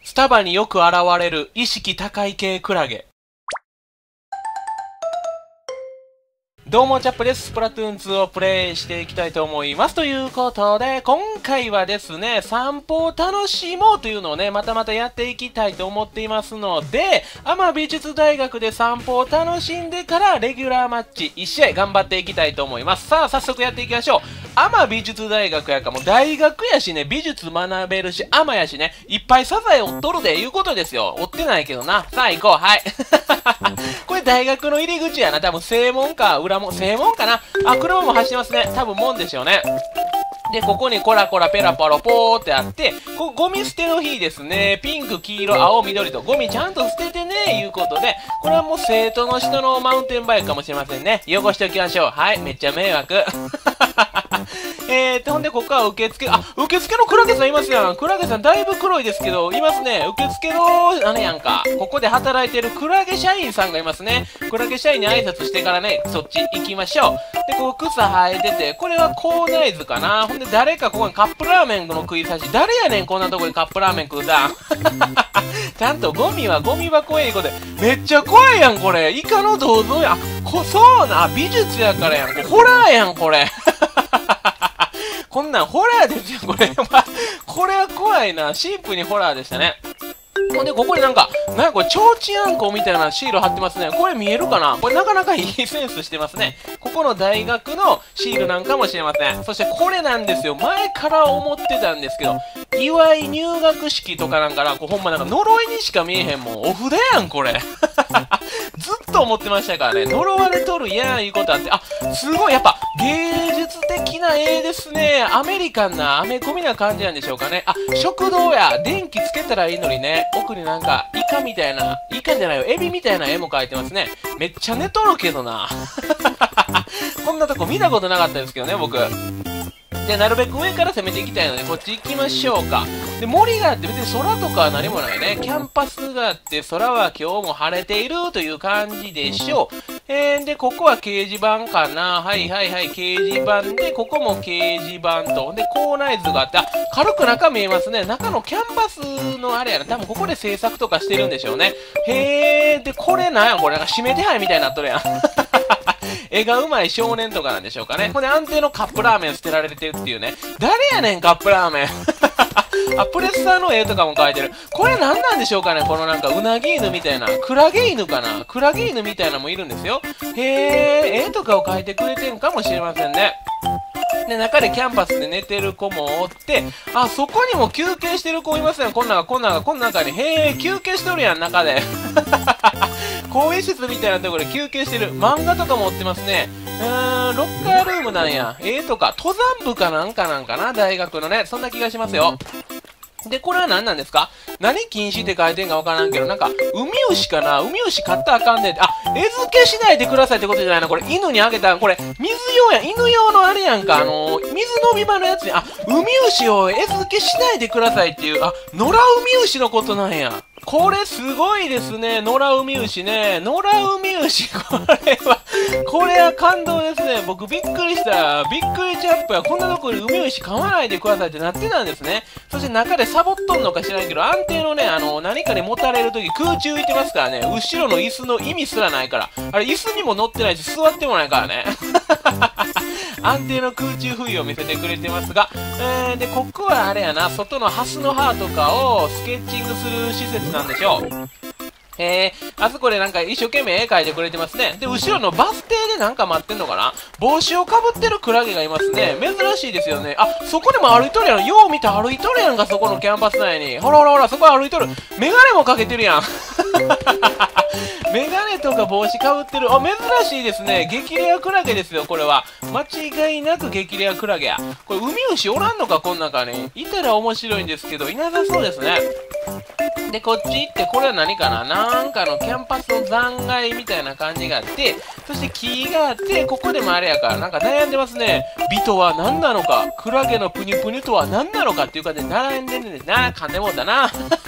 スタバによく現れる意識高い系クラゲ。どうも、チャップです。スプラトゥーン2をプレイしていきたいと思います。ということで、今回はですね、散歩を楽しもうというのをね、またやっていきたいと思っていますので、天美術大学で散歩を楽しんでから、レギュラーマッチ1試合頑張っていきたいと思います。さあ、早速やっていきましょう。天美術大学やから、もう大学やしね、美術学べるし、天やしね、いっぱいサザエ追っとるでいうことですよ。追ってないけどな。さあ、行こう。はい。これ大学の入り口やな。多分正門か裏門、正門かな。あ、車も走ってますね。多分門でしょうね。で、ここにコラコラペラパロポーってあって、ここゴミ捨ての日ですね。ピンク、黄色、青、緑とゴミちゃんと捨ててね、いうことで、これはもう生徒の人のマウンテンバイクかもしれませんね。汚しておきましょう。はい、めっちゃ迷惑。ほんで、ここは受付、あ、受付のクラゲさんいますやん。クラゲさんだいぶ黒いですけど、いますね。受付の、あれやんか。ここで働いてるクラゲ社員さんがいますね。クラゲ社員に挨拶してからね、そっち行きましょう。で、ここ草生えてて、これはコーナイズかな。ほんで、誰かここにカップラーメンの食い差し。誰やねん、こんなとこにカップラーメン食うたん。ちゃんとゴミはゴミ箱へ行こうで。めっちゃ怖いやん、これ。イカの銅像や。そうな、美術やからやん。ホラーやん、これ。こんなんホラーですよ、これ。これは怖いな。シンプルにホラーでしたね。ほんで、ここになんかこれ、ちょうちんあんこみたいなシール貼ってますね。これ見えるかな？これなかなかいいセンスしてますね。ここの大学のシールなんかもしれません。そしてこれなんですよ。前から思ってたんですけど、祝い入学式とかなんかな、ほんまなんか呪いにしか見えへんもん。お札やん、これ。ずっと思ってましたからね。呪われとるやん、いうことあって。あ、すごい、やっぱ、芸術的な絵ですね。アメリカンな、アメコミな感じなんでしょうかね。あ、食堂や。電気つけたらいいのにね。奥になんか、イカみたいな、イカじゃないよ、エビみたいな絵も描いてますね。めっちゃ寝とるけどな。こんなとこ見たことなかったですけどね、僕。で、なるべく上から攻めていきたいので、こっち行きましょうか。で、森があって別に空とかは何もないね。キャンパスがあって、空は今日も晴れているという感じでしょう。で、ここは掲示板かな。はいはいはい、掲示板で、ここも掲示板と。で、コーナイズがあって、あ、軽く中見えますね。中のキャンパスのあれやな。多分ここで制作とかしてるんでしょうね。で、これなんやこれなんか指名手配みたいになっとるやん。絵が上手い少年とかなんでしょうかね。これ安定のカップラーメン捨てられてるっていうね。誰やねん、カップラーメン。あ、プレッサーの絵とかも描いてる。これ何なんでしょうかね、このなんかうなぎ犬みたいな。クラゲ犬かな、クラゲ犬みたいなのもいるんですよ。絵とかを描いてくれてんかもしれませんね。で、中でキャンパスで寝てる子もおって、あ、そこにも休憩してる子いますね。こん中に。休憩しとるやん、中で。更衣室みたいなところで休憩してる。漫画とかも売ってますね。ロッカールームなんや。とか、登山部かなんかな、大学のね。そんな気がしますよ。で、これは何なんですか？何禁止って書いてんかわからんけど、なんか、ウミウシかな？ウミウシ買ったらあかんでって。あ、餌付けしないでくださいってことじゃないの？これ、犬にあげたん。これ、水用や。犬用のあれやんか。水飲み場のやつに、あ、ウミウシを餌付けしないでくださいっていう、あ、野良ウミウシのことなんや。これすごいですね。野良ウミウシね。野良ウミウシ、これは感動ですね。僕びっくりした。びっくりチャップや。こんなところにウミウシ飼わないでくださいってなってたんですね。そして中でサボっとんのか知らんけど、安定のね、何かに持たれるとき空中浮いてますからね。後ろの椅子の意味すらないから。あれ、椅子にも乗ってないし、座ってもないからね。安定の空中浮遊を見せてくれてますが、で、ここはあれやな、外のハスの葉とかをスケッチングする施設なんでしょう。あそこでなんか一生懸命絵描いてくれてますね。で、後ろのバス停でなんか待ってんのかな？帽子をかぶってるクラゲがいますね。珍しいですよね。あ、そこでも歩いとるやん。よう見て歩いとるやんか、そこのキャンパス内に。ほら、そこ歩いとる。メガネもかけてるやん。メガネとか帽子かぶってる。あ、珍しいですね。激レアクラゲですよ、これは。間違いなく激レアクラゲや。これ、ウミウシおらんのか、こん中に。いたら面白いんですけど、いなさそうですね。で、こっち行って、これは何かな？なんかのキャンパスの残骸みたいな感じがあって、そして木があって、ここでもあれやから、なんか悩んでますね。美とは何なのか、クラゲのプニプニとは何なのかっていう感じで並んでんねんな。噛んでもうたな。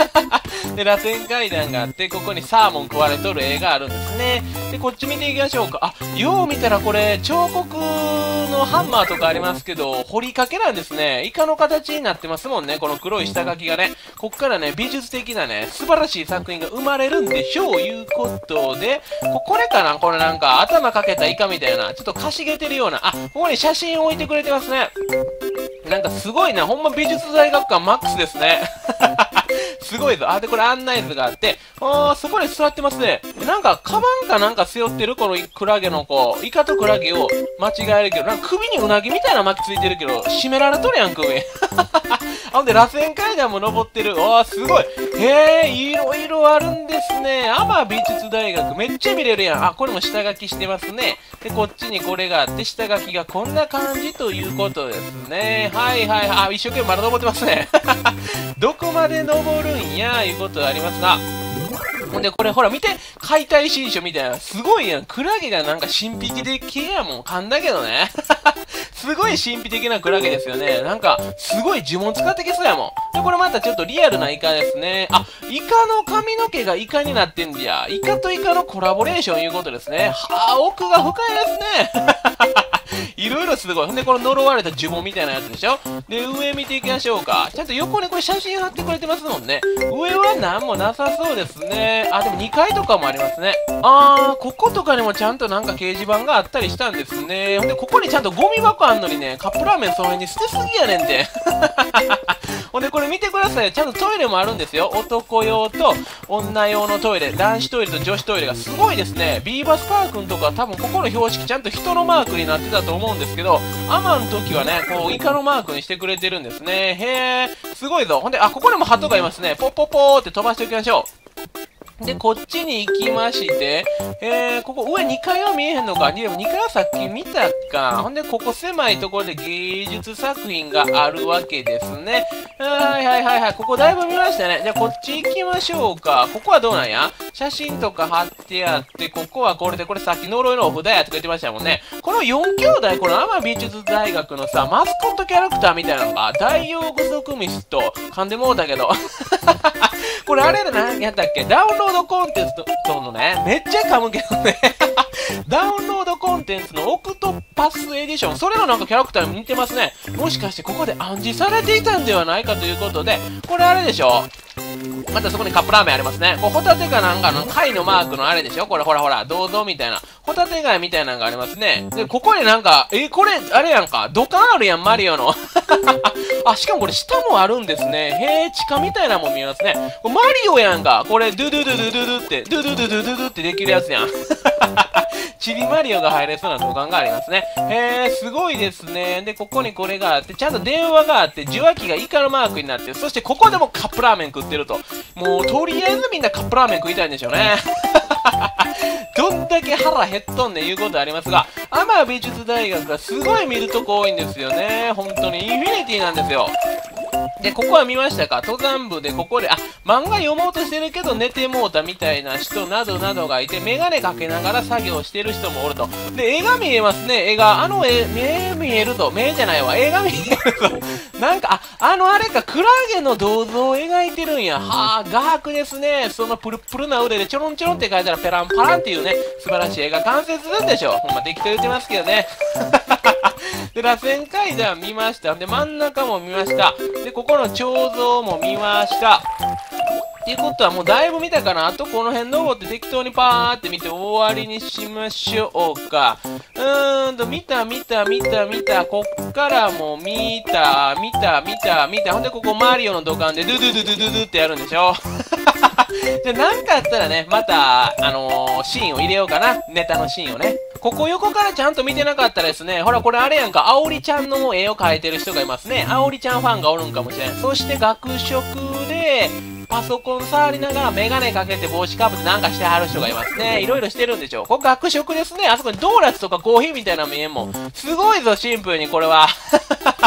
で、螺旋階段があって、ここにサーモン食われとる絵があるんですね。で、こっち見ていきましょうか。あ、よう見たらこれ、彫刻のハンマーとかありますけど、彫りかけなんですね。イカの形になってますもんね、この黒い下書きがね。こっからね、美術的なね、素晴らしい作品が生まれるんでしょう、いうことで、これかな、これなんか、頭かけたイカみたいな、ちょっとかしげてるような、あ、ここに写真置いてくれてますね。なんかすごいな、ほんま美術大学館マックスですね。すごいぞ。あ、で、これ案内図があって、そこに座ってますね。なんか、カバンかなんか背負ってるこのクラゲの子、イカとクラゲを間違えるけど、なんか首にウナギみたいな巻きついてるけど、締められとるやん、首。ほんで、螺旋階段も登ってる。すごい。へえ、いろいろあるんですね。天美術大学、めっちゃ見れるやん。あ、これも下書きしてますね。で、こっちにこれがあって、下書きがこんな感じということですね。はいはいはい。あ、一生懸命まだ登ってますね。どこまで登るんや、いうことありますが。ほんで、これほら見て、解体新書みたいな。すごいやん。クラゲがなんか神秘的やもん。噛んだけどね。すごい神秘的なクラゲですよね。なんか、すごい呪文使ってきそうやもん。で、これまたちょっとリアルなイカですね。あ、イカの髪の毛がイカになってんじゃ。イカとイカのコラボレーションいうことですね。はあ、奥が深いですね。いろいろすごい。ほんで、この呪われた呪文みたいなやつでしょ。で、上見ていきましょうか。ちゃんと横にこれ写真貼ってくれてますもんね。上はなんもなさそうですね。あ、でも2階とかもありますね。こことかにもちゃんとなんか掲示板があったりしたんですね。ほんで、ここにちゃんとゴミ箱あんのにね、カップラーメンその辺に捨てすぎやねんて。ほんで、これ見てください。ちゃんとトイレもあるんですよ。男用と女用のトイレ、男子トイレと女子トイレがすごいですね。ビーバスパークンとか多分ここの標識ちゃんと人のマークになってたと思うんですけど、アマの時はね、こう、イカのマークにしてくれてるんですね。へー、すごいぞ。ほんで、あ、ここにも鳩がいますね。ポッポッポーって飛ばしておきましょう。で、こっちに行きまして、ここ上2階は見えへんのか。でも2階はさっき見たか。ほんで、ここ狭いところで芸術作品があるわけですね。はいはいはいはい。ここだいぶ見ましたね。じゃあこっち行きましょうか。ここはどうなんや？写真とか貼ってあって、ここはこれで、これさっき呪いのお札やってくれてましたもんね。この4兄弟、この天美術大学のさ、マスコットキャラクターみたいなのが、ダイオウグソクムシと噛んでもうたけど。これあれで何やったっけ？ダウンロードコンテンツのね、めっちゃ噛むけどね。ダウンロードコンテンツのオクトパスエディション。それのなんかキャラクターに似てますね。もしかしてここで暗示されていたんではないかということで、これあれでしょ？またそこにカップラーメンありますね。こうホタテかなんかの貝のマークのあれでしょ？これほらほら、銅像みたいな。ホタテ貝みたいなのがありますね。で、ここになんか、これ、あれやんか。土管あるやん、マリオの。あ、しかもこれ下もあるんですね。へえ、地下みたいなもん見えますね。これマリオやんか。これ、ドゥドゥドゥドゥドゥドゥって、ドゥドゥドゥドゥドゥドゥってできるやつやん。チビマリオが入れそうな土管がありますね。へえ、すごいですね。で、ここにこれがあって、ちゃんと電話があって、受話器がイカのマークになってる。そしてここでもカップラーメン食ってると。もう、とりあえずみんなカップラーメン食いたいんでしょうね。どんだけ腹減っとんねんいうことありますが、天美術大学がすごい見るとこ多いんですよね。本当にインフィニティなんですよ。で、ここは見ましたか？登山部でここで、漫画読もうとしてるけど寝てもうたみたいな人などなどがいて、メガネかけながら作業してる人もおると。で、絵が見えますね、絵が。目見えると。目じゃないわ、絵が見えると。なんか、あれか、クラゲの銅像を描いてるんや。はあ、画伯ですね。そのプルプルな腕でちょろんちょろんって書いたらペランパランっていうね、素晴らしい絵が完成するんでしょう。ほんま適当言ってますけどね。で、螺旋階段見ました。で、真ん中も見ました。で、ここの彫像も見ました。っていうことはもうだいぶ見たかな。あとこの辺登って適当にパーって見て終わりにしましょうか。見た。こっからも見た。ほんでここマリオの土管でドゥドゥドゥドゥドゥドゥってやるんでしょ。じゃあなんかあったらね、また、シーンを入れようかな。ネタのシーンをね。ここ横からちゃんと見てなかったらですね、ほらこれあれやんか、あおりちゃんの絵を描いてる人がいますね。あおりちゃんファンがおるんかもしれん。そして学食で、パソコン触りながらメガネかけて帽子かぶってなんかしてはる人がいますね。いろいろしてるんでしょう。ここ学食ですね。あそこにドーナツとかコーヒーみたいなの見えんもん。すごいぞ、シンプルにこれは。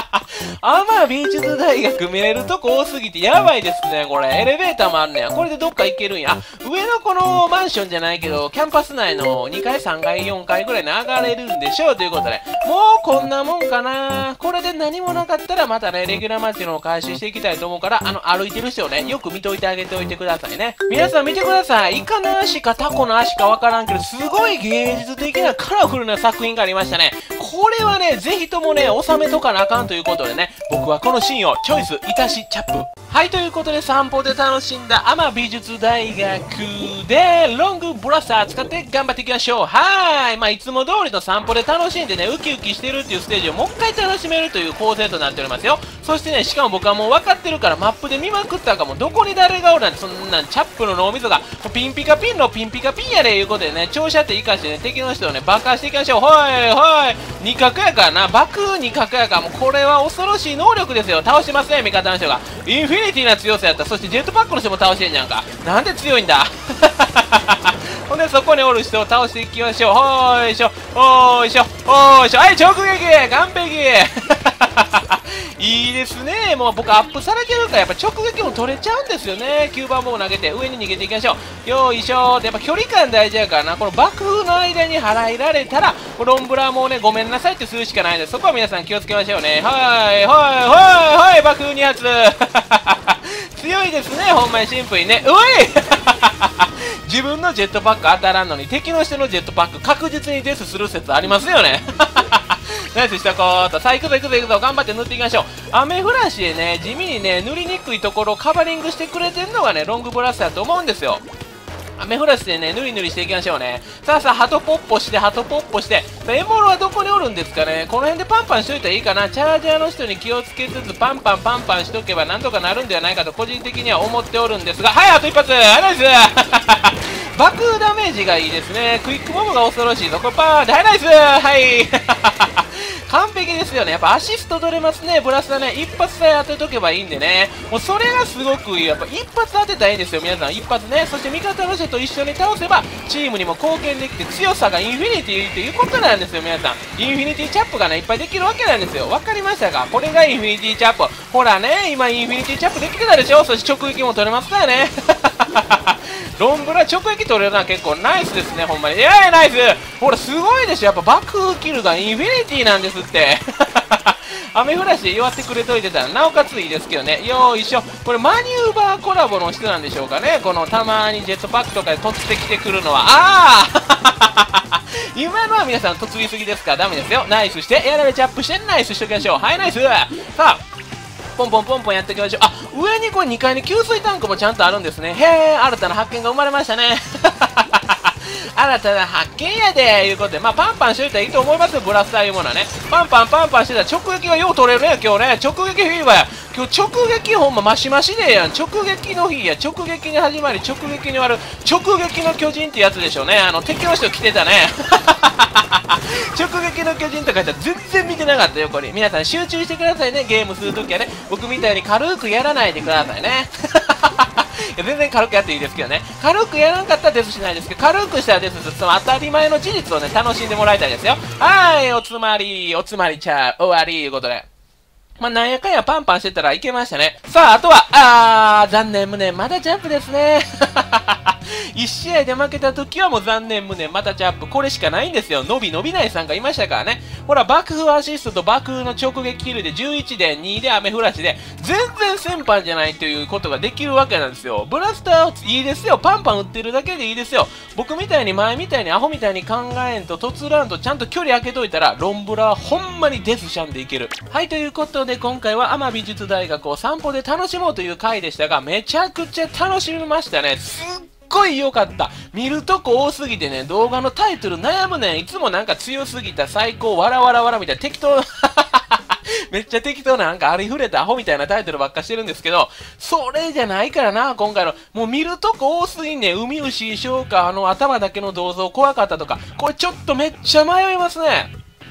美術大学見れるとこ多すぎてやばいですね、これ。エレベーターもあるねや。これでどっか行けるんや。上のこのマンションじゃないけど、キャンパス内の2階、3階、4階ぐらいに上がれるんでしょうということで。もうこんなもんかな。これで何もなかったらまたね、レギュラーマッチのを回収していきたいと思うから、歩いてる人をね、よく見といてあげておいてくださいね。皆さん見てください。イカの足かタコの足かわからんけど、すごい芸術的なカラフルな作品がありましたね。これはね、ぜひともね、収めとかなあかんということでね、僕はこのシーンをチョイスいたしチャップ。はい、ということで散歩で楽しんだ美術大学でロングブラスター使って頑張っていきましょう。はい。いつも通りの散歩で楽しんでね、ウキウキしてるっていうステージをもう一回楽しめるという構成となっておりますよ。そしてね、しかも僕はもう分かってるからマップで見まくったかも、どこに誰がおるなんて、そんなんチャップの脳みそがピンピカピンのピンピカピンやでいうことでね、長射程生かしてね、敵の人をね、爆破していきましょう。ほいほい。二角やからな、爆二角やから、もうこれは恐ろしい能力ですよ。倒してますね、味方の人が。インフィニティな強さやった。そしてジェットパックの人も倒してんじゃんか。なんで強いんだほんでそこにおる人を倒していきましょう。ほーいしょ、ほーいしょ、ほーいしょ。はい、直撃完璧いいですね。もう僕アップされてるからやっぱ直撃も取れちゃうんですよね。9番棒投げて上に逃げていきましょう。よいしょーって、やっぱ距離感大事やからな。この爆風の間に払いられたらロンブラもね、ごめんなさいってするしかないので、そこは皆さん気をつけましょうね。はいはいはいはい、爆風2発強いですね、ほんまにシンプルにね。うい自分のジェットパック当たらんのに敵の人のジェットパック確実にデスする説ありますよねナイスしたこーと。さあ行くぞ行くぞ行くぞ、頑張って塗っていきましょう。雨降らしでね、地味にね、塗りにくいところをカバリングしてくれてるのがね、ロングブラスターだと思うんですよ。雨降らしでね、ぬりぬりしていきましょうね。さあさあ、ハトポッポして、ハトポッポして。エモロはどこにおるんですかね。この辺でパンパンしといたらいいかな。チャージャーの人に気をつけつつ、パンパンしとけばなんとかなるんではないかと個人的には思っておるんですが。はい、あと一発、ナイス爆ダメージがいいですね。クイックボムが恐ろしいぞ。これパーンで、はい、ナイスはい完璧ですよね。やっぱアシスト取れますね。ブラスターね、一発さえ当てとけばいいんでね。もうそれがすごくいい。やっぱ一発当てたらいいんですよ、皆さん。一発ね。そして味方の人と一緒に倒せば、チームにも貢献できて、強さがインフィニティっていうことなんですよ、皆さん。インフィニティチャップがね、いっぱいできるわけなんですよ。わかりましたか？これがインフィニティチャップ。ほらね、今インフィニティチャップできてたでしょ。そして直撃も取れますからね。ロンブラ直撃取れるのは結構ナイスですね、ほんまに。いやいや、ナイスほら、すごいでしょ。やっぱ爆風キルがインフィニティなんですって。雨降らしで弱ってくれといてたらなおかついいですけどね。よーいしょ。これマニューバーコラボの人なんでしょうかね。このたまにジェットパックとかで突ってきてくるのは。ああ今のは皆さん突りすぎですからダメですよ。ナイスして、やられチャップしてナイスしときましょう。はい、ナイス。さあポンポンポンポンやっていきましょう。あ、上にこれ2階に給水タンクもちゃんとあるんですね。へえ、新たな発見が生まれましたね。新たな発見やでいうことで、まあパンパンしといたらいいと思いますよ、ブラスターいうものはね。パンパンしてたら直撃がよう取れるね、今日ね。直撃フィーバーや。今日直撃ほんまマシマシでやん。直撃の日や。直撃に始まり、直撃に終わる。直撃の巨人ってやつでしょうね。敵の人来てたね。直撃の巨人とか言ったら全然見てなかったよ、これ。皆さん集中してくださいね、ゲームするときはね。僕みたいに軽くやらないでくださいね。いや全然軽くやっていいですけどね。軽くやらなかったらデスしないですけど、軽くしたらデスする。その当たり前の事実をね、楽しんでもらいたいですよ。はい、おつまりちゃう、終わり、いうことで。まあ、なんやかんやパンパンしてたらいけましたね。さあ、あとは、残念無念、まだジャンプですね。1試合で負けた時はもう残念無念、またジャンプ。これしかないんですよ。伸びないさんがいましたからね。ほら、爆風アシストと爆風の直撃キルで11で2で雨降らしで、全然先般じゃないということができるわけなんですよ。ブラスターいいですよ。パンパン打ってるだけでいいですよ。僕みたいに前みたいにアホみたいに考えんと突らんとちゃんと距離開けといたら、ロンブラはほんまにデスシャンでいける。はい、ということで今回は美術大学を散歩で楽しもうという回でしたが、めちゃくちゃ楽しみましたね。すっごい良かった。見るとこ多すぎてね、動画のタイトル悩むねん。いつもなんか強すぎた最高わらわらわらみたいな適当めっちゃ適当ななんかありふれたアホみたいなタイトルばっかしてるんですけど、それじゃないからな、今回の。もう見るとこ多すぎんねん。海牛翔か、頭だけの銅像怖かったとか、これちょっとめっちゃ迷いますね。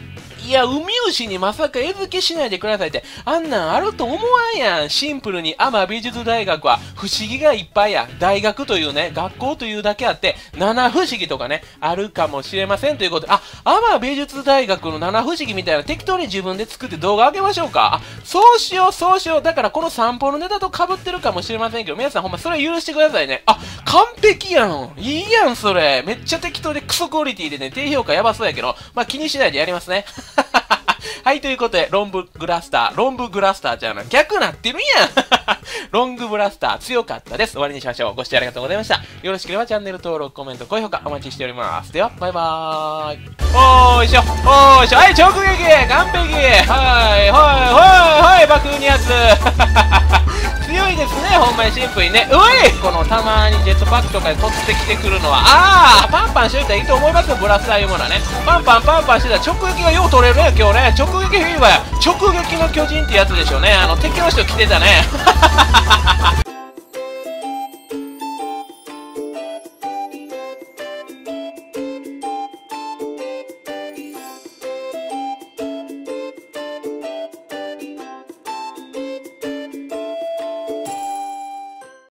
いや、ウミウシにまさか餌付けしないでくださいって、あんなんあると思わんやん。シンプルにアマ美術大学は不思議がいっぱいや。大学というね、学校というだけあって、七不思議とかね、あるかもしれませんということで、あ、アマ美術大学の七不思議みたいな適当に自分で作って動画上げましょうか。あ、そうしよう、そうしよう。だからこの散歩のネタと被ってるかもしれませんけど、皆さんほんまそれ許してくださいね。あ、完璧やん。いいやん、それ。めっちゃ適当でクソクオリティでね、低評価やばそうやけど、まあ気にしないでやりますね。はい、ということで、ロングブラスターじゃな、逆なってるやん。ロングブラスター強かったです。終わりにしましょう。ご視聴ありがとうございました。よろしければチャンネル登録、コメント、高評価お待ちしております。では、バイバーイ。おーいしょ、おーいしょ、はい、直撃完璧はい、爆風にやつ。強いですね、ほんまにシンプルにね。ういこのたまにジェットパックとかで突ってきてくるのは、パンパンしといたらいいと思いますよ、ブラスターいうものはね。パンパンしてたら直撃がよう取れるね、今日ね。直撃フィーバーや。直撃の巨人ってやつでしょうね。敵の人来てたね。